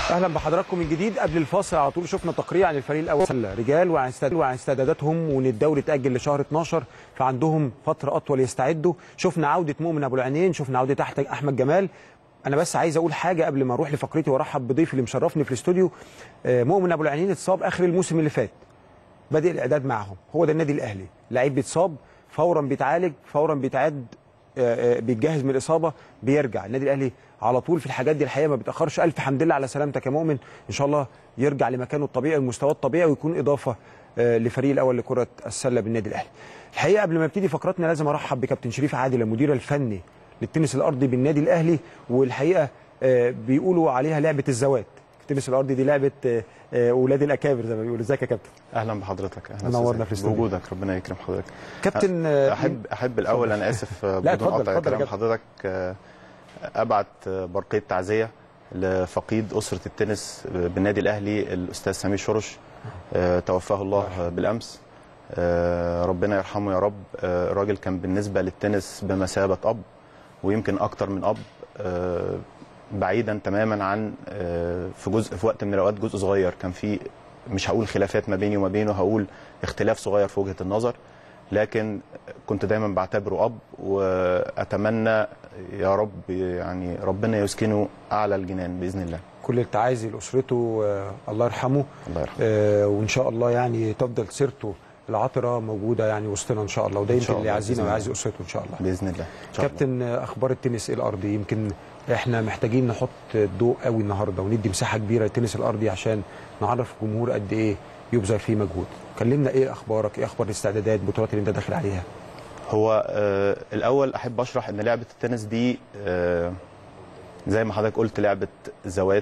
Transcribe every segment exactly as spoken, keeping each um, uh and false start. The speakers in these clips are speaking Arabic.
اهلا بحضراتكم من جديد. قبل الفاصل على طول شفنا تقرير عن الفريق الاول رجال وعن وعن استعداداتهم، وان الدوري اتاجل لشهر اتناشر فعندهم فتره اطول يستعدوا. شفنا عوده مؤمن ابو العينين، شفنا عوده احمد جمال. انا بس عايز اقول حاجه قبل ما اروح لفقرتي وارحب بضيفي اللي مشرفني في الاستوديو. مؤمن ابو العينين اتصاب اخر الموسم اللي فات، بادئ الاعداد معهم. هو ده النادي الاهلي، لعيب بيتصاب فورا بيتعالج، فورا بيتعاد، بيتجهز من الاصابه، بيرجع. النادي الاهلي على طول في الحاجات دي الحقيقه ما بيتاخرش. الف حمد لله على سلامتك يا مؤمن، ان شاء الله يرجع لمكانه الطبيعي ومستواه الطبيعي ويكون اضافه لفريق الاول لكره السله بالنادي الاهلي. الحقيقه قبل ما نبتدي فقراتنا لازم ارحب بكابتن شريف عادل المدير الفني للتنس الارضي بالنادي الاهلي، والحقيقه بيقولوا عليها لعبه الزوات. التنس الارضي دي لعبه اولاد الاكابر زي ما بيقولوا. ازيك يا كابتن؟ اهلا بحضرتك. اهلا نورنا في الاستوديو بوجودك، ربنا يكرم حضرتك. كابتن احب احب الاول انا اسف بدون قطع كلام حضرتك ابعت برقيه تعزيه لفقيد اسره التنس بالنادي الاهلي الاستاذ سمير شرش، توفاه الله بالامس. ربنا يرحمه يا رب. الراجل كان بالنسبه للتنس بمثابه اب، ويمكن اكتر من اب، بعيدا تماما عن في جزء في وقت من الاوقات جزء صغير كان في، مش هقول خلافات ما بيني وما بينه، هقول اختلاف صغير في وجهه النظر، لكن كنت دايما بعتبره اب، واتمنى يا رب يعني ربنا يسكنه اعلى الجنان باذن الله. كل التعازي لاسرته، الله يرحمه. الله يرحمه. آه وان شاء الله يعني تفضل سيرته العطره موجوده يعني وسطنا ان شاء الله، وده يمكن اللي يعزينا ويعزي اسرته ان شاء الله باذن الله. كابتن، اخبار التنس الارضي، يمكن احنا محتاجين نحط الضوء قوي النهارده وندي مساحه كبيره للتنس الارضي عشان نعرف الجمهور قد ايه يبذل فيه مجهود. كلمنا ايه اخبارك، ايه اخبار الاستعدادات، البطولات اللي انت داخل عليها؟ هو آه الاول احب اشرح ان لعبه التنس دي آه زي ما حضرتك قلت لعبه ذوات،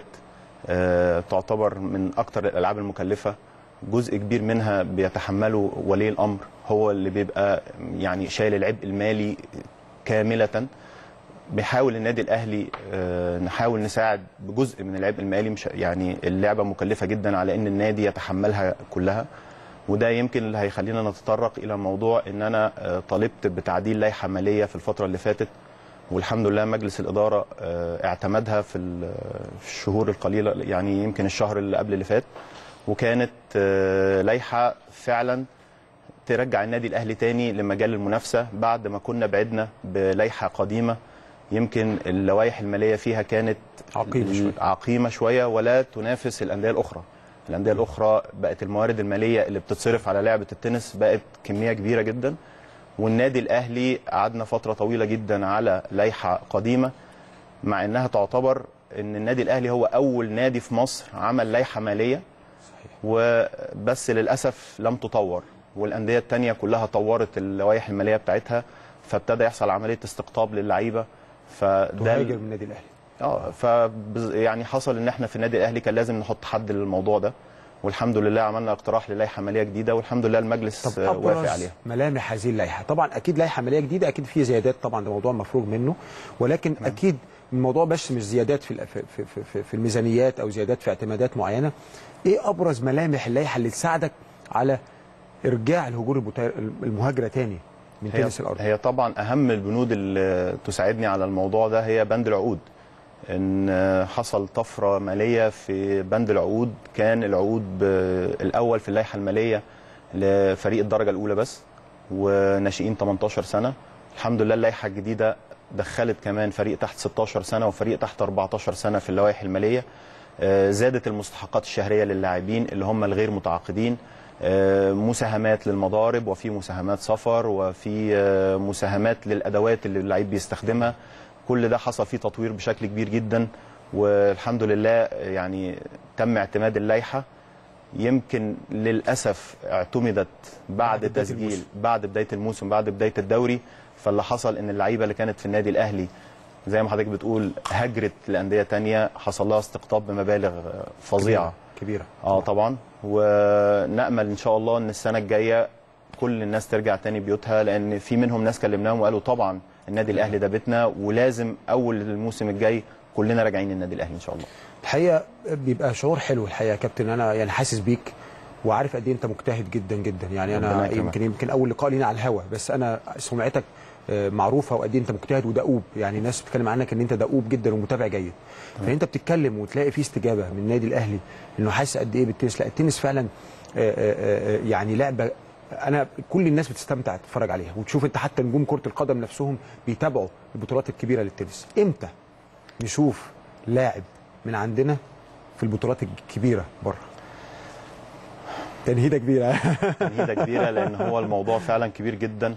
آه تعتبر من اكتر الالعاب المكلفه. جزء كبير منها بيتحمله ولي الامر، هو اللي بيبقى يعني شايل العبء المالي كامله. بيحاول النادي الاهلي آه نحاول نساعد بجزء من العبء المالي، مش يعني اللعبه مكلفه جدا على ان النادي يتحملها كلها. وده يمكن اللي هيخلينا نتطرق الى موضوع ان انا آه طالبت بتعديل لائحه ماليه في الفتره اللي فاتت، والحمد لله مجلس الاداره آه اعتمدها في الشهور القليله، يعني يمكن الشهر اللي قبل اللي فات، وكانت آه لائحه فعلا ترجع النادي الاهلي تاني لمجال المنافسه بعد ما كنا بعدنا بلائحه قديمه. يمكن اللوائح الماليه فيها كانت عقيمه شويه عقيمه شويه ولا تنافس الانديه الاخرى. الانديه الاخرى بقت الموارد الماليه اللي بتتصرف على لعبه التنس بقت كميه كبيره جدا، والنادي الاهلي قعدنا فتره طويله جدا على لائحه قديمه، مع انها تعتبر ان النادي الاهلي هو اول نادي في مصر عمل لائحه ماليه. صحيح. وبس للاسف لم تطور، والانديه الثانيه كلها طورت اللوائح الماليه بتاعتها، فابتدى يحصل عمليه استقطاب للعيبه. فده تهاجر من النادي الاهلي. اه ف يعني حصل ان احنا في النادي الاهلي كان لازم نحط حد للموضوع ده، والحمد لله عملنا اقتراح للائحه ماليه جديده، والحمد لله المجلس وافق عليها. ملامح هذه اللائحه، طبعا اكيد لائحه ماليه جديده، اكيد في زيادات، طبعا ده موضوع مفروغ منه، ولكن م. اكيد الموضوع بس مش زيادات في في في في, في الميزانيات او زيادات في اعتمادات معينه. ايه ابرز ملامح اللائحه اللي تساعدك على ارجاع الهجور المهاجره تاني من تنس الارض؟ هي طبعا اهم البنود اللي تساعدني على الموضوع ده هي بند العقود. ان حصل طفره ماليه في بند العقود، كان العقود الاول في اللائحه الماليه لفريق الدرجه الاولى بس وناشئين تمنتاشر سنه. الحمد لله اللائحه الجديده دخلت كمان فريق تحت ستاشر سنه وفريق تحت اربعتاشر سنه في اللوائح الماليه. زادت المستحقات الشهريه للاعبين اللي هم الغير متعاقدين، مساهمات للمضارب، وفي مساهمات سفر، وفي مساهمات للادوات اللي اللعيب بيستخدمها. كل ده حصل فيه تطوير بشكل كبير جدا، والحمد لله يعني تم اعتماد اللائحه. يمكن للاسف اعتمدت بعد, بعد تسجيل بعد بدايه الموسم، بعد بدايه الدوري. فاللي حصل ان اللعيبه اللي كانت في النادي الاهلي زي ما حضرتك بتقول هجرت لانديه ثانيه، حصل لها استقطاب بمبالغ فظيعه كبيره. اه طبعا. ونامل ان شاء الله ان السنه الجايه كل الناس ترجع تاني بيوتها، لان في منهم ناس كلمناهم وقالوا طبعا النادي الاهلي ده بيتنا، ولازم اول الموسم الجاي كلنا راجعين النادي الاهلي ان شاء الله. الحقيقه بيبقى شعور حلو الحقيقه يا كابتن، انا يعني حاسس بيك وعارف قد ايه انت مجتهد جدا جدا. يعني انا يمكن يمكن اول لقاء لينا على الهوا، بس انا سمعتك معروفه وقد ايه انت مجتهد ودؤوب، يعني الناس بتتكلم عنك ان انت دؤوب جدا ومتابع جيد. فانت بتتكلم وتلاقي في استجابه من النادي الاهلي انه حاسس قد ايه بالتنس. لا التنس فعلا يعني لعبه انا كل الناس بتستمتع تتفرج عليها، وتشوف انت حتى نجوم كره القدم نفسهم بيتابعوا البطولات الكبيره للتنس. امتى نشوف لاعب من عندنا في البطولات الكبيره بره؟ تنهيده كبيره تنهيده كبيره لان هو الموضوع فعلا كبير جدا.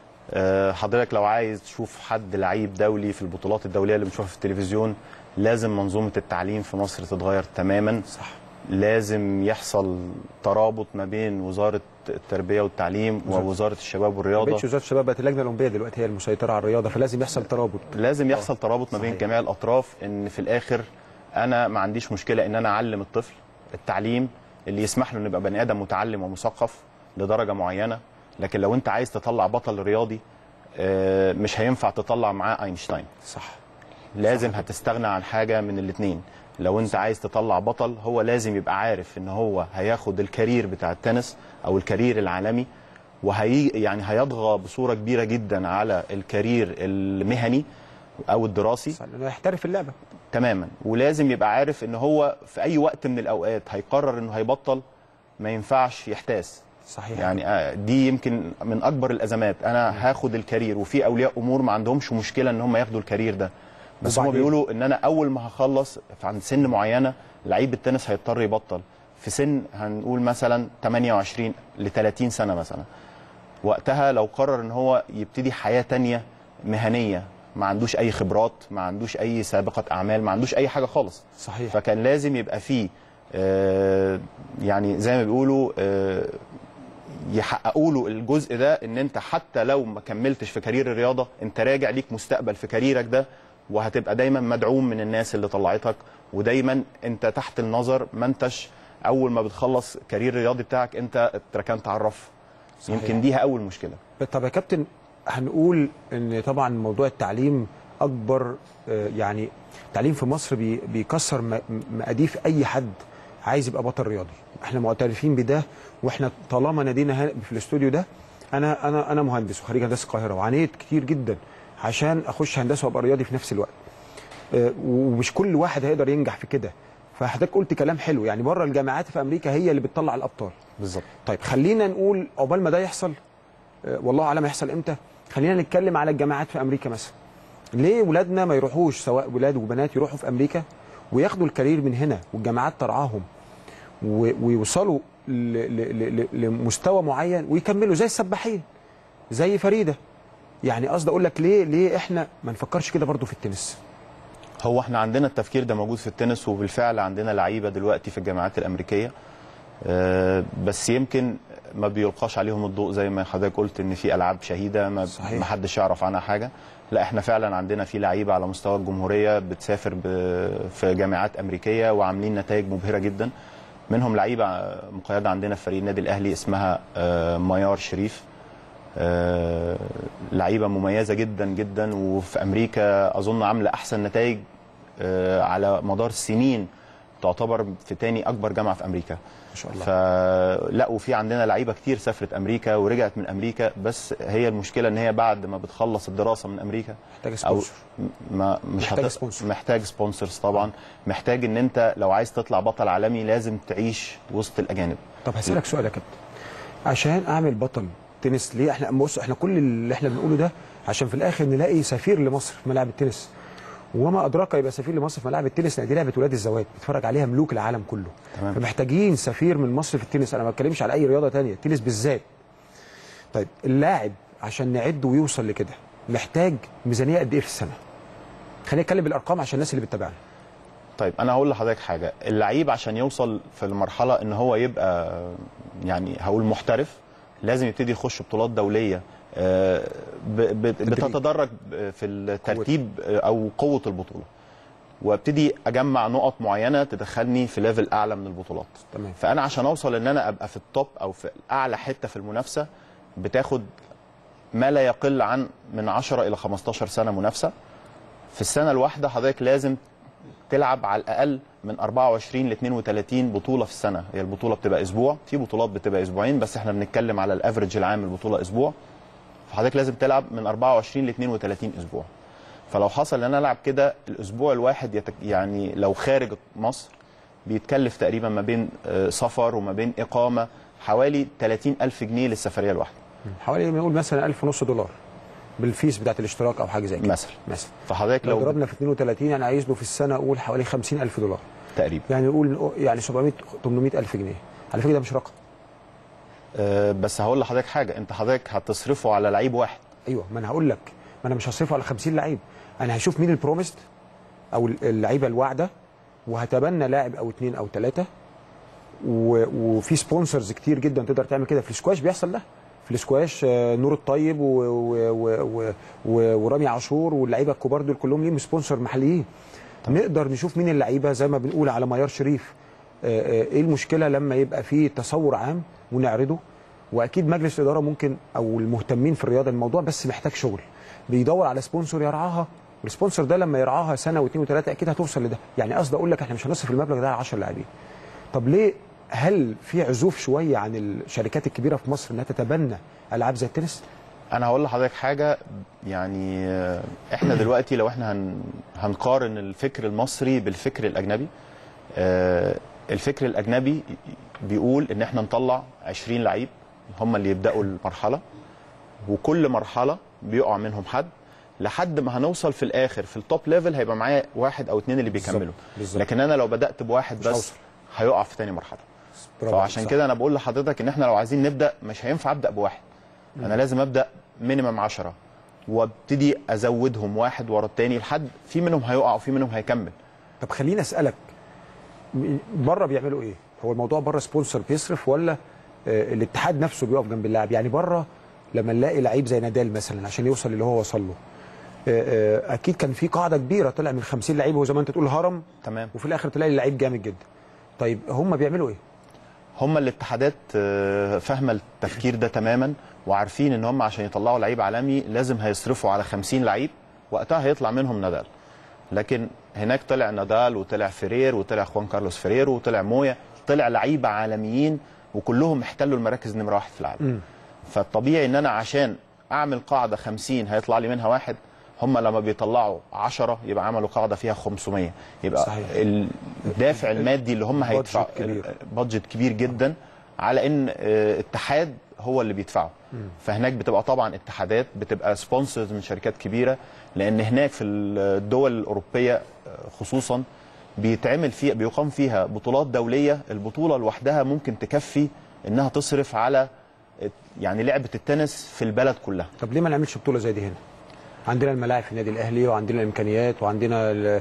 حضرتك لو عايز تشوف حد لعيب دولي في البطولات الدوليه اللي بنشوفها في التلفزيون، لازم منظومه التعليم في مصر تتغير تماما. صح. لازم يحصل ترابط ما بين وزاره التربيه والتعليم ووزاره الشباب والرياضه. ما بقتش وزاره الشباب، بقت اللجنه الاولمبيه دلوقتي هي المسيطره على الرياضه، فلازم يحصل ترابط. لازم يحصل ترابط ما بين جميع الاطراف، ان في الاخر انا ما عنديش مشكله ان انا اعلم الطفل التعليم اللي يسمح له انه يبقى بني ادم متعلم ومثقف لدرجه معينه، لكن لو انت عايز تطلع بطل رياضي مش هينفع تطلع معاه اينشتاين. صح. لازم صح. هتستغنى عن حاجه من الاثنين. لو انت عايز تطلع بطل، هو لازم يبقى عارف ان هو هياخد الكارير بتاع التنس او الكارير العالمي، وهي يعني هيطغى بصوره كبيره جدا على الكارير المهني او الدراسي. صح. انه يحترف اللعبه تماما. ولازم يبقى عارف ان هو في اي وقت من الاوقات هيقرر انه هيبطل، ما ينفعش يحتاس. صحيح. يعني دي يمكن من اكبر الازمات. انا هاخد الكارير، وفي اولياء امور ما عندهمش مشكله ان هم ياخدوا الكارير ده، بس هم بيقولوا ان انا اول ما هخلص عند سن معينه لعيب التنس هيضطر يبطل في سن هنقول مثلا ثمانية وعشرين ل ثلاثين سنه مثلا. وقتها لو قرر ان هو يبتدي حياه ثانيه مهنيه، ما عندوش اي خبرات، ما عندوش اي سابقه اعمال، ما عندوش اي حاجه خالص. صحيح. فكان لازم يبقى فيه آه يعني زي ما بيقولوا آه يحققوا له الجزء ده، ان انت حتى لو ما كملتش في كارير الرياضه انت راجع ليك مستقبل في كاريرك ده، وهتبقى دايما مدعوم من الناس اللي طلعتك، ودايما انت تحت النظر، ما انتش اول ما بتخلص كارير الرياضي بتاعك انت اتركنت على الرف. يمكن ديها اول مشكله. طب يا كابتن، هنقول ان طبعا موضوع التعليم اكبر، يعني التعليم في مصر بيكسر مقاديف اي حد عايز يبقى بطل رياضي. احنا معترفين بده، واحنا طالما نادينا في الاستوديو ده، انا انا انا مهندس وخريج هندسه القاهره، وعانيت كتير جدا عشان اخش هندسه وابقى رياضي في نفس الوقت، ومش كل واحد هيقدر ينجح في كده. فحضرتك قلت كلام حلو، يعني بره الجامعات في امريكا هي اللي بتطلع الابطال. بالظبط. طيب خلينا نقول عقبال ما ده يحصل، والله اعلم هيحصل امتى، خلينا نتكلم على الجامعات في امريكا مثلا. ليه ولادنا ما يروحوش، سواء ولاد وبنات، يروحوا في امريكا وياخدوا الكارير من هنا والجامعات ترعاهم ويوصلوا لمستوى معين ويكملوا زي السباحين زي فريده؟ يعني قصدي اقول لك ليه ليه احنا ما نفكرش كده برضو في التنس؟ هو احنا عندنا التفكير ده موجود في التنس، وبالفعل عندنا لعيبه دلوقتي في الجامعات الامريكيه، أه بس يمكن ما بيلقاش عليهم الضوء زي ما حضرتك قلت ان في العاب شهيده ما, ما حدش يعرف عنها حاجه. لا احنا فعلا عندنا في لعيبه على مستوى الجمهوريه بتسافر في جامعات امريكيه وعاملين نتائج مبهره جدا. منهم لعيبه مقيده عندنا في فريق النادي الاهلي اسمها أه ميار شريف، أه لعيبه مميزه جدا جدا، وفي امريكا اظن عامله احسن نتائج أه على مدار السنين، تعتبر في تاني اكبر جامعه في امريكا ما شاء الله. فلا وفي عندنا لعيبه كتير سافرت امريكا ورجعت من امريكا، بس هي المشكله ان هي بعد ما بتخلص الدراسه من امريكا محتاج سبونسر. ما مش محتاج هت... سبونسر. محتاج سبونسرز طبعا. محتاج ان انت لو عايز تطلع بطل عالمي لازم تعيش وسط الاجانب. طب هسالك سؤال يا كابتن، عشان اعمل بطل تنس ليه احنا بص احنا كل اللي احنا بنقوله ده عشان في الاخر نلاقي سفير لمصر في ملاعب التنس، وما ادراك يبقى سفير لمصر في ملاعب التنس، لان دي لعبه ولاد الزواج بيتفرج عليها ملوك العالم كله. تمام. فمحتاجين سفير من مصر في التنس، انا ما بتكلمش على اي رياضه ثانيه، التنس بالذات. طيب اللاعب عشان نعده ويوصل لكده محتاج ميزانيه قد ايه في السنه؟ خلينا نتكلم بالارقام عشان الناس اللي بتتابعنا. طيب انا هقول لحضرتك حاجه، اللعيب عشان يوصل في المرحله ان هو يبقى يعني هقول محترف، لازم يبتدي يخش بطولات دوليه بتتدرج في الترتيب او قوه البطوله، وابتدي اجمع نقط معينه تدخلني في ليفل اعلى من البطولات. تمام. فانا عشان اوصل ان انا ابقى في التوب او في اعلى حته في المنافسه بتاخد ما لا يقل عن من عشرة الى خمستاشر سنه منافسه. في السنه الواحده حضرتك لازم تلعب على الاقل من أربعة وعشرين ل اثنين وثلاثين بطوله في السنه. هي البطوله بتبقى اسبوع، في بطولات بتبقى اسبوعين، بس احنا بنتكلم على الافريج العام البطوله اسبوع. فحضرتك لازم تلعب من أربعة وعشرين ل اثنين وثلاثين اسبوع. فلو حصل ان انا العب كده الاسبوع الواحد يتك... يعني لو خارج مصر بيتكلف تقريبا ما بين سفر وما بين اقامه حوالي ثلاثين ألف جنيه للسفريه الواحده. حوالي نقول مثلا ألف ونص دولار بالفيس بتاعت الاشتراك او حاجه زي كده مثلا. مثلا فحضرتك لو لو ضربنا في اثنين وثلاثين يعني عايز له في السنه اقول حوالي خمسين ألف دولار تقريبا، يعني نقول يعني سبعمائة ثمانمائة ألف جنيه. على فكره ده مش رقم. أه بس هقول لحضرتك حاجه، انت حضرتك هتصرفه على لعيب واحد. ايوه ما انا هقول لك، ما انا مش هصرفه على خمسين لعيب، انا هشوف مين البروميست او اللعيبه الواعده وهتبنى لاعب او اثنين او ثلاثه، وفي سبونسرز كتير جدا تقدر تعمل كده. في السكواش بيحصل ده، في السكواش نور الطيب و... و... و... و... ورامي عاشور واللعيبه الكبار دول كلهم ليهم سبونسر محليين. طبعا. نقدر نشوف مين اللعيبه زي ما بنقول على معيار شريف. ايه المشكله لما يبقى في تصور عام ونعرضه، واكيد مجلس الاداره ممكن او المهتمين في الرياضه الموضوع بس محتاج شغل، بيدور على سبونسر يرعاها، والسبونسر ده لما يرعاها سنه واثنين وثلاثه اكيد هتوصل لده. يعني قصدي اقول لك احنا مش هنصرف المبلغ ده على عشرة لاعبين. طب ليه؟ هل في عزوف شويه عن الشركات الكبيره في مصر انها تتبنى العاب زي التنس؟ انا هقول لحضرتك حاجه، يعني احنا دلوقتي لو احنا هن هنقارن الفكر المصري بالفكر الاجنبي، الفكر الاجنبي بيقول ان احنا نطلع عشرين لعيب هم اللي يبداوا المرحله، وكل مرحله بيقع منهم حد لحد ما هنوصل في الاخر في التوب ليفل هيبقى معايا واحد او اثنين اللي بيكملوا. لكن انا لو بدات بوواحد بس هوصل. هيقع في ثاني مرحله. فعشان كده انا بقول لحضرتك ان احنا لو عايزين نبدا مش هينفع ابدا بواحد، انا لازم ابدا مينيمم عشرة وابتدي ازودهم واحد ورا الثاني لحد في منهم هيقع وفي منهم هيكمل. طب خليني اسالك، بره بيعملوا ايه؟ هو الموضوع بره سبونسر بيصرف ولا آه الاتحاد نفسه بيقف جنب اللاعب؟ يعني بره لما نلاقي لعيب زي نادال مثلا عشان يوصل اللي هو وصل له، آه آه اكيد كان في قاعده كبيره طلع من خمسين لعيب، هو زي ما انت تقول هرم، تمام، وفي الاخر تلاقي اللعيب جامد جدا. طيب هم بيعملوا ايه؟ هم الاتحادات فاهمه التفكير ده تماما، وعارفين ان هم عشان يطلعوا لعيب عالمي لازم هيصرفوا على خمسين لعيب، وقتها هيطلع منهم نادال. لكن هناك طلع نادال وطلع فيرير وطلع خوان كارلوس فيرير وطلع مويا، طلع لعيبه عالميين وكلهم احتلوا المراكز نمره واحد في العالم. م. فالطبيعي ان انا عشان اعمل قاعده خمسين هيطلع لي منها واحد، هم لما بيطلعوا عشرة يبقى عملوا قاعده فيها خمسمائة، يبقى صحيح. الدافع المادي اللي هم هيدفعوا بادجت كبير جدا على ان اتحاد هو اللي بيدفعه. م. فهناك بتبقى طبعا اتحادات بتبقى سبونسرز من شركات كبيره، لان هناك في الدول الاوروبيه خصوصا بيتعمل فيها بيقام فيها بطولات دوليه، البطوله لوحدها ممكن تكفي انها تصرف على يعني لعبه التنس في البلد كلها. طب ليه ما نعملش بطوله زي دي هنا؟ عندنا الملاعب في النادي الاهلي وعندنا الامكانيات وعندنا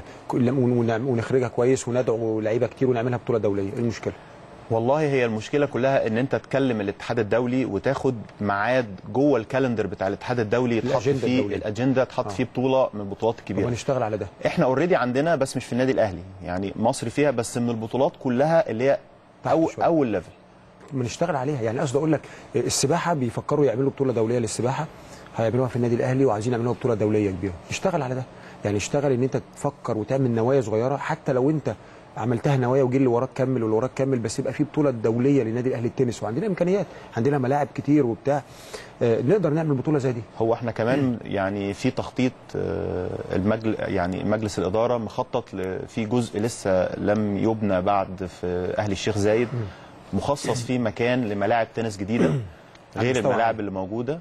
ونخرجها كويس وندعو لعيبه كتير ونعملها بطوله دوليه، ايه المشكله؟ والله هي المشكله كلها ان انت تكلم الاتحاد الدولي وتاخد ميعاد جوه الكالندر بتاع الاتحاد الدولي تحط فيه الاجنده، تحط آه. فيه بطوله من البطولات الكبيره. ونشتغل على ده. احنا اوريدي عندنا بس مش في النادي الاهلي، يعني مصر فيها بس من البطولات كلها اللي هي أو اول ليفل بنشتغل عليها. يعني قصدي اقول لك السباحه بيفكروا يعملوا بطوله دوليه للسباحه، هيعملوها في النادي الاهلي وعايزين يعملوها بطوله دوليه كبيره. اشتغل على ده، يعني اشتغل ان انت تفكر وتعمل نوايا صغيره، حتى لو انت عملتها نوايا وجي اللي وراك كمل واللي وراك كمل، بس يبقى في بطوله دوليه للنادي الاهلي التنس، وعندنا امكانيات، عندنا ملاعب كتير وبتاع، آه نقدر نعمل بطوله زي دي. هو احنا كمان يعني في تخطيط، آه المجل يعني مجلس الاداره مخطط في جزء لسه لم يبنى بعد في اهلي الشيخ زايد، مخصص فيه مكان لملاعب تنس جديده غير الملاعب اللي موجوده.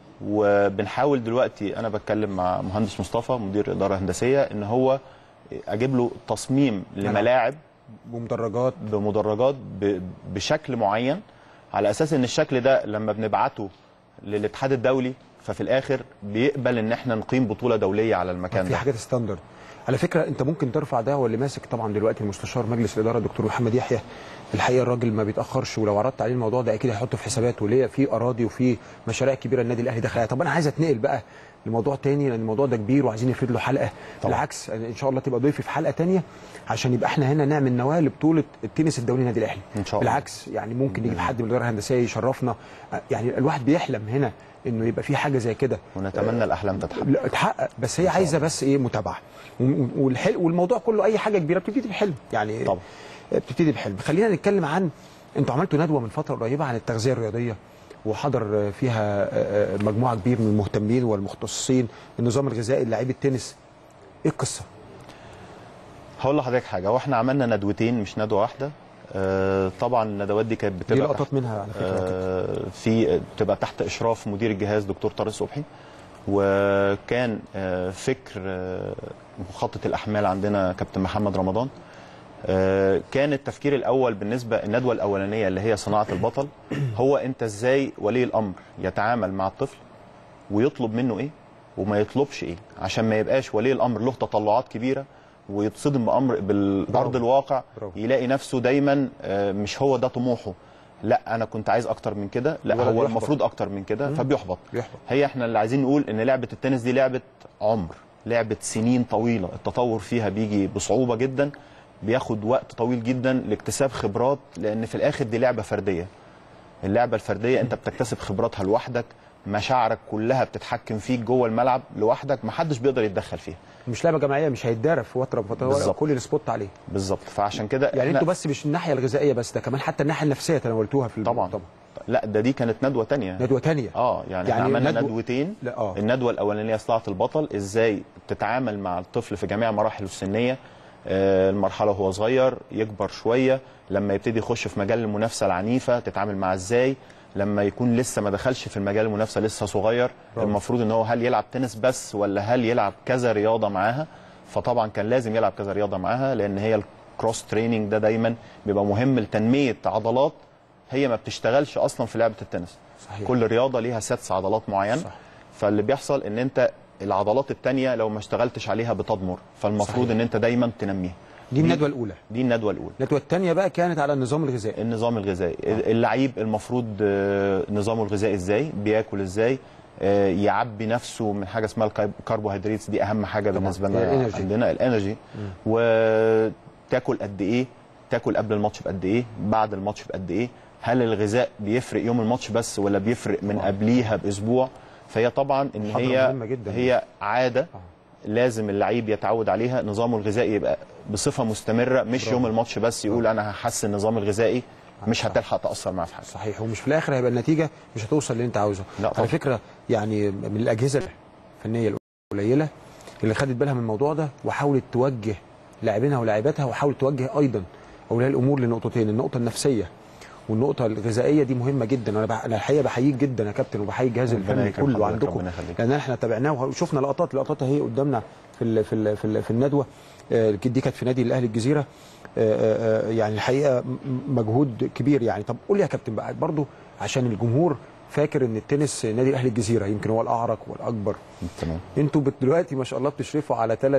وبنحاول دلوقتي، انا بتكلم مع مهندس مصطفى مدير اداره هندسيه ان هو اجيب له تصميم لملاعب بمدرجات بمدرجات بشكل معين، على اساس ان الشكل ده لما بنبعته للاتحاد الدولي ففي الاخر بيقبل ان احنا نقيم بطوله دوليه على المكان ده. في حاجات ستاندرد على فكره، انت ممكن ترفع ده، واللي ماسك طبعا دلوقتي المستشار مجلس الاداره الدكتور محمد يحيى، الحقيقه الراجل ما بيتاخرش، ولو عرضت عليه الموضوع ده اكيد هيحطه في حساباته، ليه في اراضي وفي مشاريع كبيره النادي الاهلي داخلها. طب انا عايز اتنقل بقى لموضوع تاني، لان الموضوع ده كبير وعايزين نفرد له حلقه. طبعا. بالعكس ان شاء الله تبقى ضيفي في حلقه تانيه عشان يبقى احنا هنا نعمل نواه لبطوله التنس الدولي النادي الاهلي ان شاء الله. بالعكس يعني ممكن نجيب حد من الاداره الهندسيه يشرفنا، يعني الواحد بيحلم هنا انه يبقى في حاجه زي كده، ونتمنى آه الاحلام تتحقق تتحقق، بس هي عايزه بس ايه متابعه، والحلم والموضوع كله اي حاجه كبيره بتبتدي بحلم، يعني طبعا بتبتدي بحلم. خلينا نتكلم عن، انتوا عملتوا ندوه من فتره قريبه عن التغذيه الرياضيه وحضر فيها مجموعه كبير من المهتمين والمختصين. النظام الغذائي للاعيب التنس، ايه القصه؟ هقول لحضرتك حاجه، هو احنا عملنا ندوتين مش ندوه واحده. آه طبعا الندوات دي كانت بتبقى دي لقطات منها على فكره آه في بتبقى تحت اشراف مدير الجهاز دكتور طارق صبحي، وكان آه فكر آه مخطط الاحمال عندنا كابتن محمد رمضان. آه كان التفكير الاول بالنسبه الندوه الاولانيه اللي هي صناعه البطل، هو انت ازاي ولي الامر يتعامل مع الطفل ويطلب منه ايه وما يطلبش ايه، عشان ما يبقاش ولي الامر له تطلعات كبيره ويتصدم بامر بالارض الواقع، يلاقي نفسه دايما مش هو ده طموحه، لا انا كنت عايز اكتر من كده، لا هو بيحبط. المفروض اكتر من كده، فبيحبط. بيحبط. هي احنا اللي عايزين نقول ان لعبه التنس دي لعبه عمر، لعبه سنين طويله، التطور فيها بيجي بصعوبه جدا، بياخد وقت طويل جدا لاكتساب خبرات، لان في الاخر دي لعبه فرديه. اللعبه الفرديه انت بتكتسب خبراتها لوحدك، مشاعرك كلها بتتحكم فيك جوه الملعب لوحدك، محدش بيقدر يتدخل فيها. مش لعبه جماعيه، مش هيتدرب في فتره فتره كل السبوت عليه. بالظبط. فعشان كده يعني انتوا بس مش الناحيه الغذائيه بس، ده كمان حتى الناحيه النفسيه تناولتوها في طبعا طبعا. لا ده دي كانت ندوه ثانيه. ندوه ثانيه اه يعني, يعني احنا عملنا ندو... ندوتين. آه. الندوه الاولانيه صناعه البطل، ازاي تتعامل مع الطفل في جميع مراحله السنيه، آه المرحله وهو صغير، يكبر شويه، لما يبتدي يخش في مجال المنافسه العنيفه تتعامل معاه ازاي، لما يكون لسه ما دخلش في المجال المنافسه لسه صغير، رب. المفروض ان هو هل يلعب تنس بس ولا هل يلعب كذا رياضه معاها. فطبعا كان لازم يلعب كذا رياضه معاها، لان هي الكروس تريننج ده دايما بيبقى مهم لتنميه عضلات هي ما بتشتغلش اصلا في لعبه التنس. صحيح. كل رياضه ليها سيتس عضلات معين. صح. فاللي بيحصل ان انت العضلات الثانيه لو ما اشتغلتش عليها بتضمر، فالمفروض صحيح. ان انت دايما تنميها. دي الندوه الاولى. دي الندوه الاولى. الندوه الثانيه بقى كانت على النظام الغذائي. النظام الغذائي، آه. اللعيب المفروض نظامه الغذائي ازاي، بياكل ازاي، يعبي نفسه من حاجه اسمها الكربوهيدرات، دي اهم حاجه بالنسبه لنا عندنا، الانرجي. وتاكل قد ايه، تاكل قبل الماتش بقد ايه، بعد الماتش بقد ايه، هل الغذاء بيفرق يوم الماتش بس ولا بيفرق من قبليها باسبوع. فهي طبعا ان هي هي عاده آه. لازم اللعيب يتعود عليها، نظامه الغذائي يبقى بصفه مستمره، مش برافو. يوم الماتش بس يقول انا هحسن النظام الغذائي، مش هتلحق تاثر معاه في حاجه. صحيح. ومش في الاخر هيبقى النتيجه مش هتوصل اللي انت عاوزه. على فكره يعني من الاجهزه الفنيه القليله اللي خدت بالها من الموضوع ده وحاولت توجه لاعبينها ولاعباتها، وحاولت توجه ايضا اولياء الامور لنقطتين، النقطه النفسيه والنقطه الغذائيه. دي مهمه جدا. انا انا الحقيقه بحييك جدا يا كابتن، وبحيي الجهاز الفني كله عندكم، لان احنا تابعناه وشفنا لقطات لقطات اهي قدامنا في ال في ال في, ال في الندوه. دي كانت في نادي الاهلي الجزيره. يعني الحقيقه مجهود كبير يعني. طب قول لي يا كابتن بقى برضو، عشان الجمهور فاكر ان التنس نادي الاهلي الجزيره يمكن هو الاعرق والاكبر. تمام. انتوا دلوقتي ما شاء الله بتشرفوا على ثلاث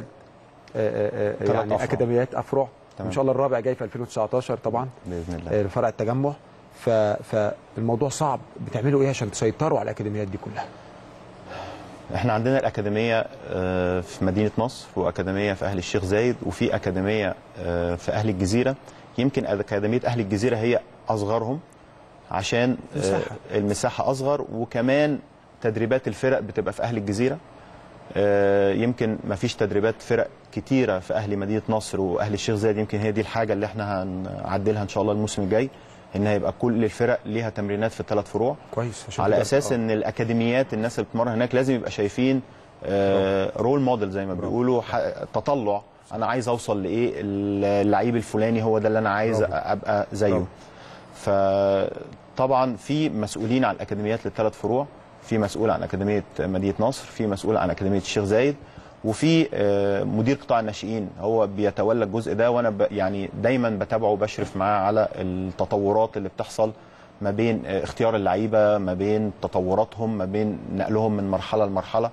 يعني أفرع. اكاديميات افرع. ان شاء الله الرابع جاي في ألفين وتسعتاشر طبعا باذن الله، فرع التجمع. فالموضوع صعب، بتعملوا ايه عشان تسيطروا على الاكاديميات دي كلها؟ احنا عندنا الاكاديميه في مدينه نصر، واكاديميه في اهل الشيخ زايد، وفي اكاديميه في اهل الجزيره. يمكن اكاديميه اهل الجزيره هي اصغرهم عشان مساحة. المساحه اصغر، وكمان تدريبات الفرق بتبقى في اهل الجزيره. يمكن ما فيش تدريبات فرق كتيره في اهل مدينه نصر واهل الشيخ زايد. يمكن هي دي الحاجه اللي احنا هنعدلها ان شاء الله الموسم الجاي، ان هيبقى كل الفرق ليها تمرينات في الثلاث فروع. كويس. على اساس ان الاكاديميات الناس اللي بتتمرن هناك لازم يبقى شايفين آه رول موديل زي ما بيقولوا، تطلع انا عايز اوصل لايه، اللعيب الفلاني هو ده اللي انا عايز برافو. ابقى زيه. برافو. فطبعا في مسؤولين عن الاكاديميات للثلاث فروع، في مسؤول عن اكاديميه مدينه نصر، في مسؤول عن اكاديميه الشيخ زايد، وفي مدير قطاع الناشئين هو بيتولى الجزء ده، وانا يعني دايما بتابعه وبشرف معاه على التطورات اللي بتحصل ما بين اختيار اللعيبه، ما بين تطوراتهم، ما بين نقلهم من مرحله لمرحله.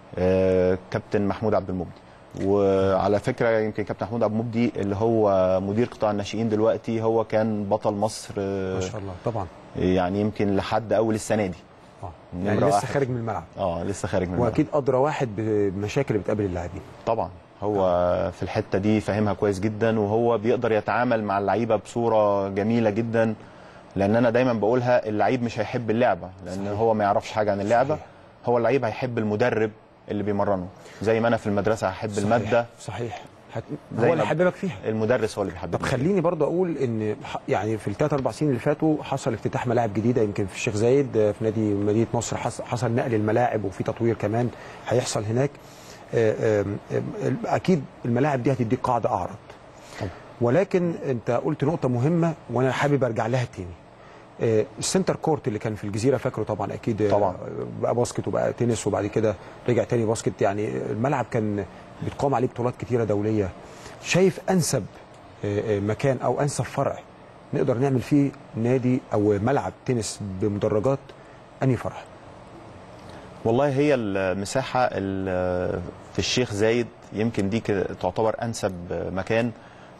كابتن محمود عبد المبدي، وعلى فكره يمكن كابتن محمود عبد المبدي اللي هو مدير قطاع الناشئين دلوقتي هو كان بطل مصر ما شاء الله طبعا، يعني يمكن لحد اول السنه دي. اه يعني لسه واحد. خارج من الملعب. اه لسه خارج من الملعب، واكيد ادرى واحد بمشاكل اللي بتقابل اللاعبين. طبعا هو آه. في الحته دي فاهمها كويس جدا، وهو بيقدر يتعامل مع اللعيبه بصوره جميله جدا. لان انا دايما بقولها، اللعيب مش هيحب اللعبه لان صحيح. هو ما يعرفش حاجه عن اللعبه. صحيح. هو اللعيب هيحب المدرب اللي بيمرنه، زي ما انا في المدرسه هحب صحيح. الماده. صحيح. هت... هو اللي حببك فيها، المدرس هو اللي بيحببني. طب خليني برضه اقول ان يعني في الثلاث اربع سنين اللي فاتوا حصل افتتاح ملاعب جديده، يمكن في الشيخ زايد في نادي مدينه نصر حصل نقل الملاعب وفي تطوير كمان هيحصل هناك. اكيد الملاعب دي هتديك قاعده اعرض، ولكن انت قلت نقطه مهمه وانا حابب ارجع لها تاني. السنتر كورت اللي كان في الجزيره فاكره طبعا اكيد، طبعا بقى باسكت وبقى تنس وبعد كده رجع تاني باسكت، يعني الملعب كان بتقام عليه بطولات كتيره دوليه. شايف انسب مكان او انسب فرع نقدر نعمل فيه نادي او ملعب تنس بمدرجات انهي فرع؟ والله هي المساحه في الشيخ زايد يمكن دي تعتبر انسب مكان.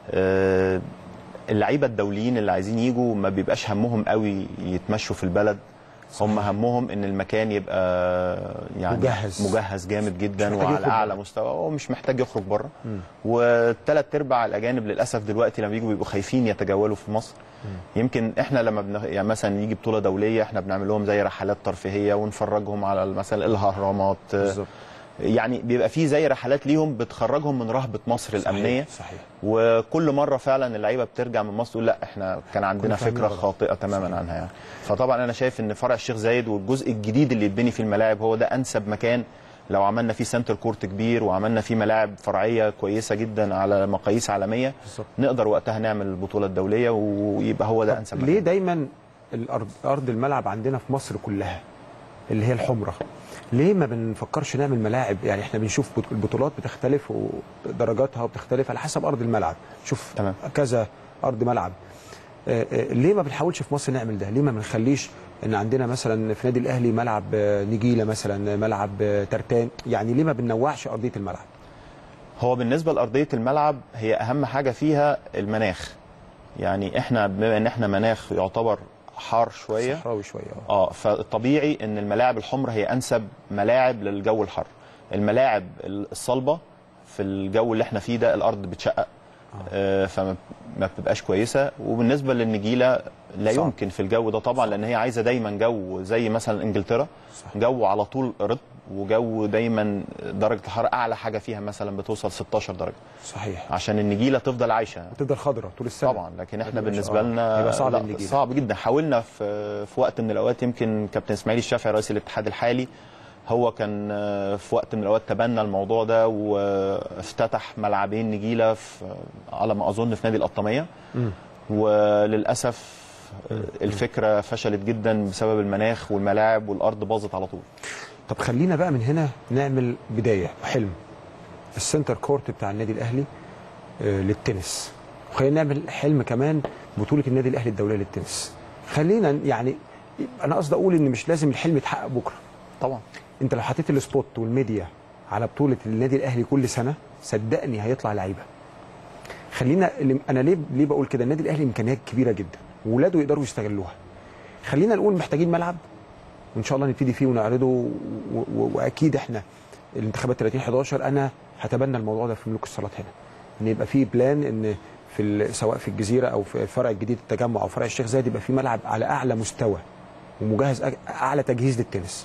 اللعيبه الدوليين اللي عايزين يجوا ما بيبقاش همهم قوي يتمشوا في البلد، هم همهم ان المكان يبقى يعني مجهز مجهز جامد جدا وعلى اعلى مستوى، هو مش محتاج يخرج بره. والثلاث ارباع الاجانب للاسف دلوقتي لما بيجوا بيبقوا خايفين يتجولوا في مصر. مم. يمكن احنا لما بن... يعني مثلا يجي بطوله دوليه احنا بنعمل لهم زي رحلات ترفيهيه ونفرجهم على مثلا الاهرامات بالظبط، يعني بيبقى في زي رحلات ليهم بتخرجهم من رهبه مصر صحيح الامنيه. صحيح. وكل مره فعلا اللعيبه بترجع من مصر تقول لا احنا كان عندنا فكره خاطئه تماما صحيح. عنها يعني. فطبعا انا شايف ان فرع الشيخ زايد والجزء الجديد اللي يتبني في الملاعب هو ده انسب مكان. لو عملنا فيه سنتر كورت كبير وعملنا فيه ملاعب فرعيه كويسه جدا على مقاييس عالميه بالزبط. نقدر وقتها نعمل البطوله الدوليه ويبقى هو ده انسب مكان. ليه دايما الارض ارض الملعب عندنا في مصر كلها اللي هي الحمراء، ليه ما بنفكرش نعمل ملاعب؟ يعني احنا بنشوف البطولات بتختلف ودرجاتها وبتختلف على حسب ارض الملعب، شوف تمام. كذا ارض ملعب. آآ آآ ليه ما بنحاولش في مصر نعمل ده؟ ليه ما بنخليش ان عندنا مثلا في نادي الاهلي ملعب نجيله مثلا، ملعب ترتان، يعني ليه ما بننوعش ارضيه الملعب؟ هو بالنسبه لارضيه الملعب هي اهم حاجه فيها المناخ. يعني احنا بما ان احنا مناخ يعتبر حار شويه صحراوي شويه اه فالطبيعي ان الملاعب الحمراء هي انسب ملاعب للجو الحر. الملاعب الصلبه في الجو اللي احنا فيه ده الارض بتشقق آه. فما ما بتبقاش كويسه. وبالنسبه للنجيله لا صح. يمكن في الجو ده طبعا صح. لان هي عايزه دايما جو زي مثلا انجلترا صح. جو على طول رطب وجو دايما درجه الحراره اعلى حاجه فيها مثلا بتوصل ستاشر درجه صحيح عشان النجيله تفضل عايشه تفضل خضراء طول السنه طبعا. لكن احنا بالنسبه لنا صعب, صعب جدا. حاولنا في في وقت من الاوقات، يمكن كابتن اسماعيل الشافعي رئيس الاتحاد الحالي هو كان في وقت من الاوقات تبنى الموضوع ده وافتتح ملعبين نجيله في على ما اظن في نادي القطاميه، وللاسف الفكره فشلت جدا بسبب المناخ والملاعب والارض باظت على طول. طب خلينا بقى من هنا نعمل بدايه حلم السنتر كورت بتاع النادي الاهلي للتنس، وخلينا نعمل حلم كمان بطوله النادي الاهلي الدوليه للتنس. خلينا يعني انا قصدي اقول ان مش لازم الحلم يتحقق بكره طبعا. انت لو حطيت السبوت والميديا على بطوله النادي الاهلي كل سنه صدقني هيطلع لعيبه. خلينا انا ليه ليه بقول كده؟ النادي الاهلي امكانيات كبيره جدا وولاده يقدروا يستغلوها. خلينا نقول محتاجين ملعب وان شاء الله نبتدي فيه ونعرضه، واكيد احنا الانتخابات ثلاثين حداشر انا هتبنى الموضوع ده في ملوك الصالات هنا، ان يبقى فيه بلان ان في سواء في الجزيره او في الفرع الجديد التجمع او فرع الشيخ زايد يبقى فيه ملعب على اعلى مستوى ومجهز اعلى تجهيز للتنس.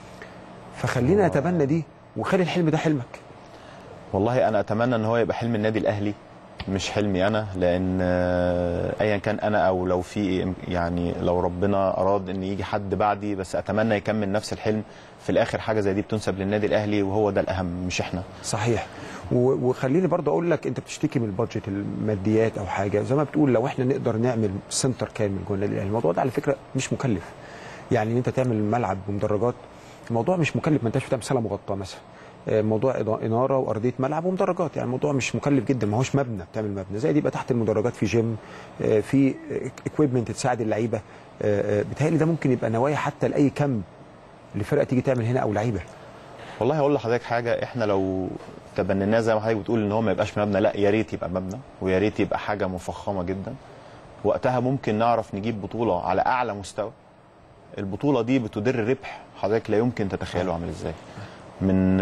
فخلينا نتبنى دي وخلي الحلم ده حلمك. والله انا اتمنى ان هو يبقى حلم النادي الاهلي مش حلمي انا، لان ايا كان انا او لو في يعني لو ربنا اراد ان يجي حد بعدي، بس اتمنى يكمل نفس الحلم. في الاخر حاجه زي دي بتنسب للنادي الاهلي وهو ده الاهم مش احنا. صحيح. وخليني برضه اقول لك انت بتشتكي من البادجت الماديات او حاجه زي ما بتقول، لو احنا نقدر نعمل سنتر كامل جوه النادي الاهلي، الموضوع ده على فكره مش مكلف. يعني ان انت تعمل ملعب بمدرجات الموضوع مش مكلف، ما انتش بتعمل صاله مغطاه مثلا، موضوع اناره وارضيه ملعب ومدرجات، يعني الموضوع مش مكلف جدا. ما هوش مبنى بتعمل مبنى زي دي يبقى تحت المدرجات في جيم، في اكويبمنت تساعد اللعيبه. بيتهيألي ده ممكن يبقى نوايا حتى لاي كامب لفرقه تيجي تعمل هنا او لعيبه. والله هقول لحضرتك حاجه، احنا لو تبنيناه زي ما حضرتك بتقول ان هو ما يبقاش مبنى، لا يا ريت يبقى مبنى ويا ريت يبقى حاجه مفخمه جدا. وقتها ممكن نعرف نجيب بطوله على اعلى مستوى. البطوله دي بتدر ربح حضرتك لا يمكن تتخيله عامل ازاي، من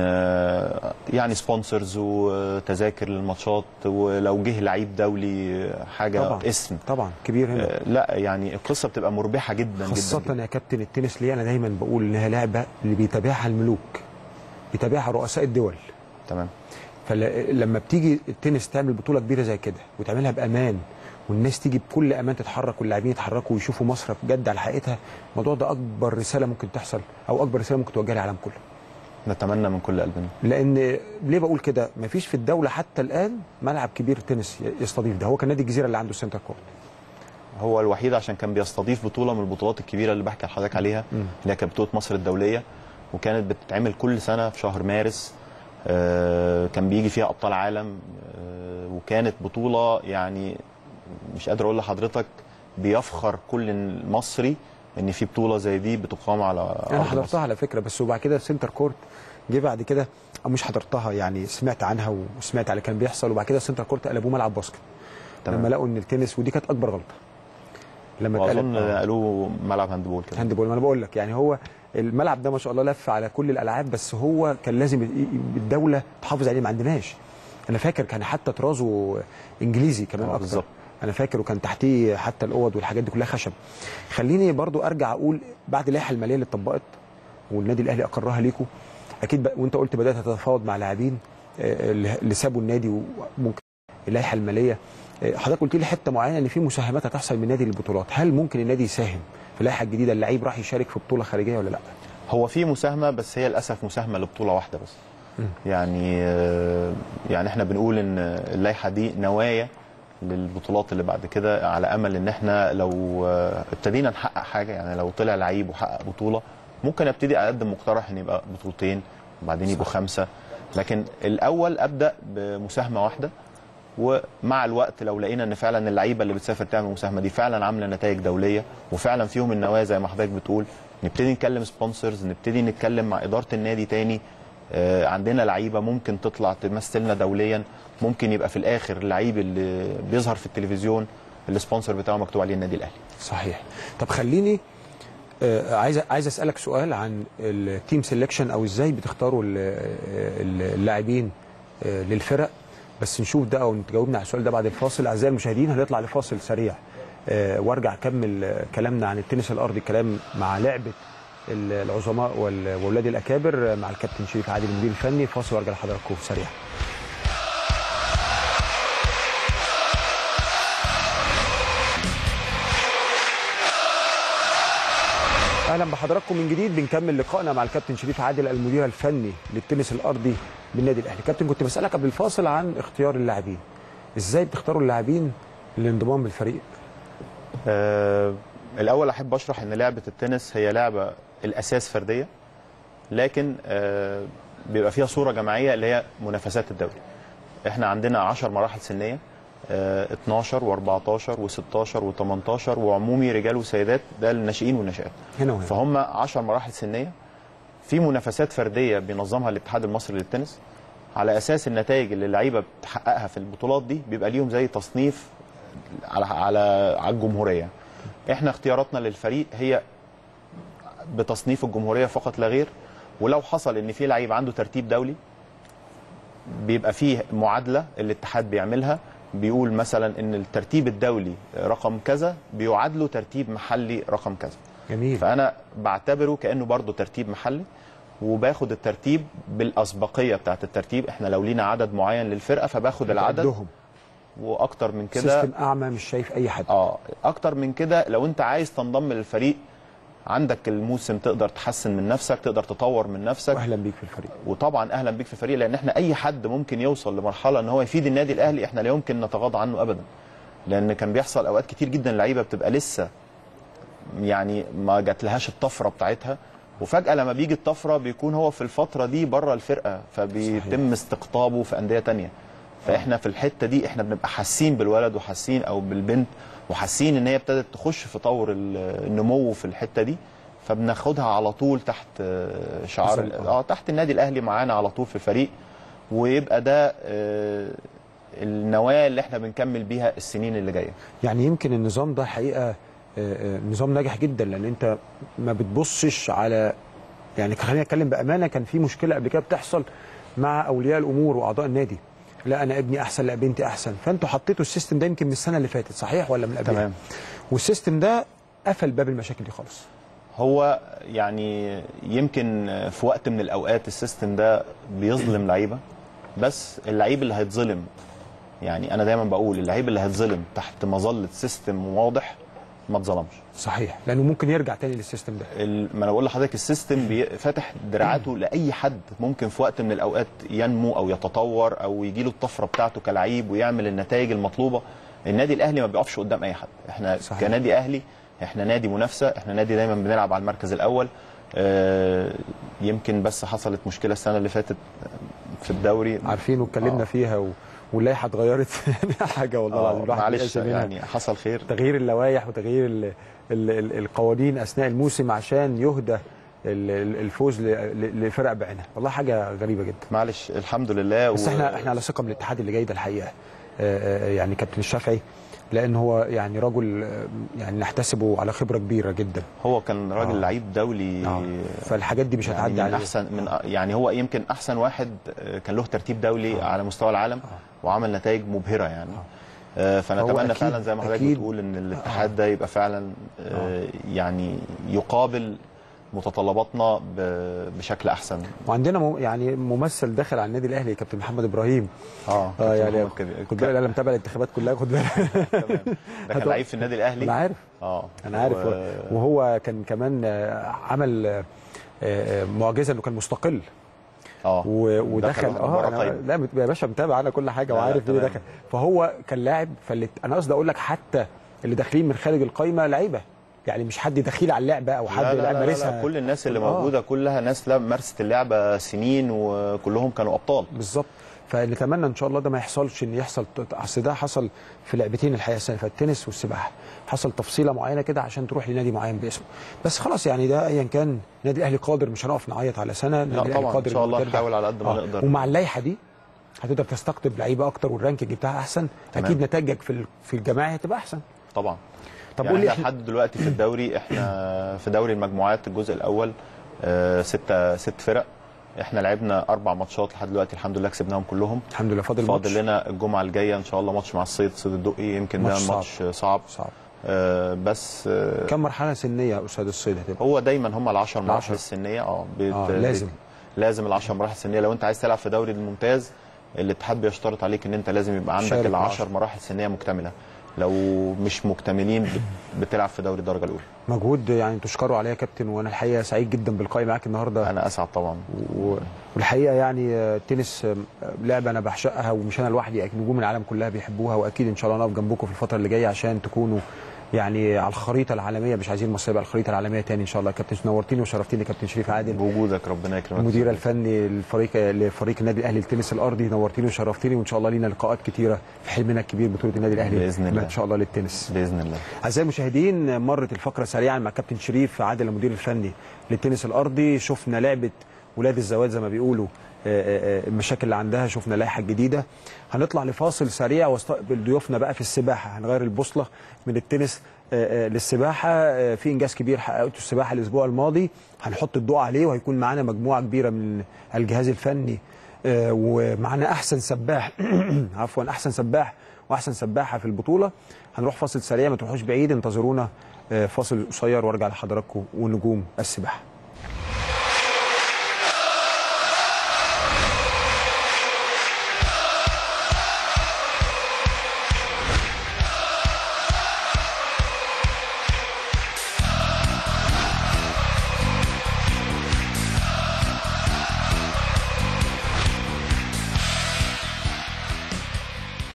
يعني سبونسرز وتذاكر للماتشات، ولو جه لعيب دولي حاجه طبعًا اسم طبعا كبير هنا. لا يعني القصه بتبقى مربحه جدا خاصة جدا. يا كابتن التنس ليه انا دايما بقول انها لعبه اللي بيتابعها الملوك، بيتابعها رؤساء الدول. تمام. فلما بتيجي التنس تعمل بطوله كبيره زي كده وتعملها بامان والناس تيجي بكل امان تتحرك واللاعبين يتحركوا ويشوفوا مصر بجد على حقيقتها، الموضوع ده اكبر رساله ممكن تحصل او اكبر رساله ممكن توجهها للعالم كله. نتمنى من كل قلبنا. لان ليه بقول كده؟ مفيش في الدوله حتى الان ملعب كبير تنس يستضيف ده، هو كان نادي الجزيره اللي عنده السنتر كورت. هو الوحيد عشان كان بيستضيف بطوله من البطولات الكبيره اللي بحكي لحضرتك عليها، اللي هي كانت بطوله مصر الدوليه، وكانت بتتعمل كل سنه في شهر مارس. آه كان بيجي فيها ابطال عالم، آه وكانت بطوله يعني مش قادر اقول لحضرتك بيفخر كل مصري ان في بطوله زي دي بتقام على انا حضرتها على فكره، بس وبعد كده السنتر كورت جه بعد كده، او مش حضرتها يعني سمعت عنها وسمعت على اللي كان بيحصل، وبعد كده السنتر كورت قلبوه ملعب باسكت. تمام. لما لقوا ان التنس، ودي كانت اكبر غلطه. لما اظن قالوا ملعب هاندبول كده. هاندبول، ما انا بقول لك يعني هو الملعب ده ما شاء الله لف على كل الالعاب، بس هو كان لازم الدوله تحافظ عليه، ما عندناش. انا فاكر كان حتى طرازه انجليزي كمان اكتر. بالظبط. انا فاكر وكان تحتيه حتى الاوض والحاجات دي كلها خشب. خليني برضو ارجع اقول بعد اللائحه الماليه اللي اتطبقت والنادي الاهلي اقرها ليكم، اكيد وانت قلت بدات تتفاوض مع لاعبين اللي سابوا النادي وممكن اللائحه الماليه، حضرتك قلت لي حته معينه ان في مساهمات هتحصل من النادي للبطولات، هل ممكن النادي يساهم في اللائحه الجديده اللعيب راح يشارك في بطوله خارجيه ولا لا؟ هو في مساهمه، بس هي للاسف مساهمه لبطوله واحده بس. م. يعني يعني احنا بنقول ان اللائحه دي نوايا للبطولات اللي بعد كده، على امل ان احنا لو ابتدينا نحقق حاجه، يعني لو طلع لعيب وحقق بطوله ممكن ابتدي اقدم مقترح ان يبقى بطولتين وبعدين يبقوا خمسه، لكن الاول ابدا بمساهمه واحده، ومع الوقت لو لقينا ان فعلا اللعيبه اللي بتسافر تعمل المساهمه دي فعلا عامله نتائج دوليه وفعلا فيهم النوايا زي ما حضرتك بتقول، نبتدي نتكلم سبونسرز، نبتدي نتكلم مع اداره النادي تاني. آه عندنا لعيبه ممكن تطلع تمثلنا دوليا، ممكن يبقى في الاخر اللعيب اللي بيظهر في التلفزيون السبونسر بتاعه مكتوب عليه النادي الاهلي. صحيح. طب خليني آه عايز عايز اسالك سؤال عن التيم سيلكشن، او ازاي بتختاروا اللاعبين آه للفرق، بس نشوف ده او تجاوبنا على السؤال ده بعد الفاصل. اعزائي المشاهدين هنطلع لفاصل سريع آه وارجع اكمل كلامنا عن التنس الارضي، كلام مع لعبه العظماء واولاد الاكابر مع الكابتن شريف عادل المدير الفني. فاصل وارجع لحضراتكم سريع. اهلا بحضراتكم من جديد، بنكمل لقائنا مع الكابتن شريف عادل المدير الفني للتنس الارضي بالنادي الاهلي. كابتن، كنت بسالك قبل الفاصل عن اختيار اللاعبين، ازاي بتختاروا اللاعبين للانضمام بالفريق؟ آه الاول احب اشرح ان لعبه التنس هي لعبه الاساس فرديه، لكن آه بيبقى فيها صوره جماعيه اللي هي منافسات الدوري. احنا عندنا عشر مراحل سنيه، آه اتناشر واربعتاشر وستاشر وتمنتاشر وعمومي رجال وسيدات، ده الناشئين والناشئات. هنا وهنا فهم عشر مراحل سنيه، في منافسات فرديه بينظمها الاتحاد المصري للتنس على اساس النتائج اللي اللعيبه بتحققها في البطولات دي، بيبقى ليهم زي تصنيف على على على الجمهوريه. احنا اختياراتنا للفريق هي بتصنيف الجمهوريه فقط لا غير، ولو حصل ان في لعيب عنده ترتيب دولي بيبقى فيه معادله الاتحاد بيعملها، بيقول مثلا ان الترتيب الدولي رقم كذا بيعادله ترتيب محلي رقم كذا. جميل. فانا بعتبره كانه برضه ترتيب محلي، وباخد الترتيب بالاسبقيه بتاعت الترتيب. احنا لو لينا عدد معين للفرقه فباخد العدد عدهم. واكتر من كده سيستم اعمى مش شايف اي حد. اه اكتر من كده لو انت عايز تنضم للفريق، عندك الموسم تقدر تحسن من نفسك، تقدر تطور من نفسك، واهلا بيك في الفريق. وطبعا اهلا بيك في الفريق، لان احنا اي حد ممكن يوصل لمرحله ان هو يفيد النادي الاهلي احنا لا يمكن نتغاضى عنه ابدا، لان كان بيحصل اوقات كتير جدا لعيبه بتبقى لسه يعني ما جاتلهاش الطفره بتاعتها، وفجاه لما بيجي الطفره بيكون هو في الفتره دي بره الفرقه، فبيتم استقطابه في انديه ثانيه. فاحنا في الحته دي احنا بنبقى حاسين بالولد وحاسين او بالبنت وحاسين ان هي ابتدت تخش في طور النمو في الحته دي، فبناخدها على طول تحت شعار اه تحت النادي الاهلي معانا على طول في الفريق، ويبقى ده آه النواه اللي احنا بنكمل بيها السنين اللي جايه. يعني يمكن النظام ده حقيقه آه نظام ناجح جدا، لان انت ما بتبصش على، يعني خلينا نتكلم بامانه، كان في مشكله قبل كده بتحصل مع اولياء الامور واعضاء النادي، لا انا ابني احسن، لا بنتي احسن، فانتوا حطيتوا السيستم ده يمكن من السنه اللي فاتت، صحيح ولا من قبلها؟ تمام. والسيستم ده قفل باب المشاكل دي خالص. هو يعني يمكن في وقت من الاوقات السيستم ده بيظلم لعيبه، بس اللعيب اللي هيتظلم، يعني انا دايما بقول اللعيب اللي هيتظلم تحت مظله سيستم واضح ما اتظلمش. صحيح، لانه ممكن يرجع تاني للسيستم ده. ما انا بقول لحضرتك السيستم فاتح دراعاته لاي حد ممكن في وقت من الاوقات ينمو او يتطور او يجي له الطفره بتاعته كلاعب ويعمل النتائج المطلوبه. النادي الاهلي ما بيقفش قدام اي حد. احنا صحيح. كنادي اهلي احنا نادي منافسه، احنا نادي دايما بنلعب على المركز الاول. آه يمكن بس حصلت مشكله السنه اللي فاتت في الدوري عارفين واتكلمنا آه. فيها و... واللائحه اتغيرت حاجه والله العظيم. معلش يعني حصل خير، تغيير اللوائح وتغيير ال ال ال القوانين اثناء الموسم عشان يهدى الفوز لفرق بعينها. والله حاجه غريبه جدا. معلش الحمد لله. بس و... احنا احنا على ثقه من الاتحاد اللي جاي ده الحقيقه. يعني كابتن الشافعي لان هو يعني رجل يعني نحتسبه على خبره كبيره جدا. هو كان راجل آه. لعيب دولي آه. فالحاجات دي مش هتعدي يعني عليه. احسن من يعني هو يمكن احسن واحد كان له ترتيب دولي آه. على مستوى العالم آه. وعمل نتائج مبهره يعني. آه. فنتمنى فعلا زي ما حضرتك بتقول ان الاتحاد آه. ده يبقى فعلا آه. يعني يقابل متطلباتنا بشكل احسن. وعندنا مم يعني ممثل داخل على النادي الاهلي كابتن محمد ابراهيم. اه, آه يعني خد بالك انا متابع الانتخابات كلها خد بالك. تمام. ده كان لعيب في النادي الاهلي. انا عارف اه انا عارف و... وهو كان كمان عمل معجزه انه كان مستقل. اه ودخل اه أنا لا يا باشا متابع انا كل حاجه وعارف مين دخل. فهو كان لاعب فاللي انا قصدي اقول لك حتى اللي داخلين من خارج القايمه لعيبه، يعني مش حد دخيل على اللعبه او حد لا لا لا, لا, لا كل الناس اللي آه. موجوده كلها ناس مارست اللعبه سنين وكلهم كانوا ابطال. بالظبط. فنتمنى ان شاء الله ده ما يحصلش، ان يحصل اصل ده حصل في لعبتين الحقيقه السنه اللي فاتت التنس والسباحه، حصل تفصيله معينه كده عشان تروح لنادي معين باسمه. بس خلاص يعني ده ايا كان النادي الاهلي قادر، مش هنقف نعيط على سنه. لا طبعا قادر ان شاء الله نحاول على قد ما آه. نقدر. ومع اللائحه دي هتقدر تستقطب لعيبه اكتر والرانكينج بتاعها احسن. تمام. اكيد نتائجك في في الجماعي هتبقى احسن طبعا. طب يعني قول لي احنا لحد دلوقتي في الدوري احنا في دوري المجموعات الجزء الاول آه ستة ست فرق. احنا لعبنا اربع ماتشات لحد دلوقتي الحمد لله كسبناهم كلهم. الحمد لله. فاضل فاضل ماتش. لنا الجمعه الجايه ان شاء الله ماتش مع الصيد صيد الدقي. يمكن ده ماتش صعب صعب, صعب. آه بس آه كم مرحله سنيه يا استاذ الصيد هتبقى؟ هو دايما هم العشر مراحل السنيه اه, آه لازم لازم العشر مراحل السنيه. لو انت عايز تلعب في دوري الممتاز الاتحاد بيشترط عليك ان انت لازم يبقى عندك العشر مراحل سنيه مكتمله. لو مش مكتملين بتلعب في دوري الدرجه الاولى. مجهود يعني تشكروا عليه يا كابتن، وانا الحقيقه سعيد جدا باللقاء معاك النهارده. انا اسعد طبعا. و... والحقيقه يعني التنس لعبه انا بعشقها ومش انا لوحدي، نجوم العالم كلها بيحبوها، واكيد ان شاء الله نقف جنبكم في الفتره اللي جايه عشان تكونوا يعني على الخريطه العالميه. مش عايزين مصر يبقى على الخريطه العالميه تاني ان شاء الله. كابتن نورتيني وشرفتيني كابتن شريف عادل بوجودك. ربنا يكرمك. المدير الفني للفريق لفريق النادي الاهلي للتنس الارضي. نورتيني وشرفتيني، وان شاء الله لينا لقاءات كتيره في حلمنا الكبير بطوله النادي الاهلي باذن الله ان شاء الله للتنس باذن الله. اعزائي المشاهدين مرت الفقره سريعا مع كابتن شريف عادل المدير الفني للتنس الارضي. شفنا لعبه ولاد الزواد زي ما بيقولوا، المشاكل اللي عندها، شفنا اللائحه الجديده. هنطلع لفاصل سريع واستقبل ضيوفنا بقى في السباحه. هنغير البوصله من التنس للسباحه. في انجاز كبير حققته السباحه الاسبوع الماضي، هنحط الضوء عليه، وهيكون معانا مجموعه كبيره من الجهاز الفني، ومعانا احسن سباح عفوا احسن سباح واحسن سباحه في البطوله. هنروح فاصل سريع، ما تروحوش بعيد، انتظرونا فاصل قصير وارجع لحضراتكم ونجوم السباحه.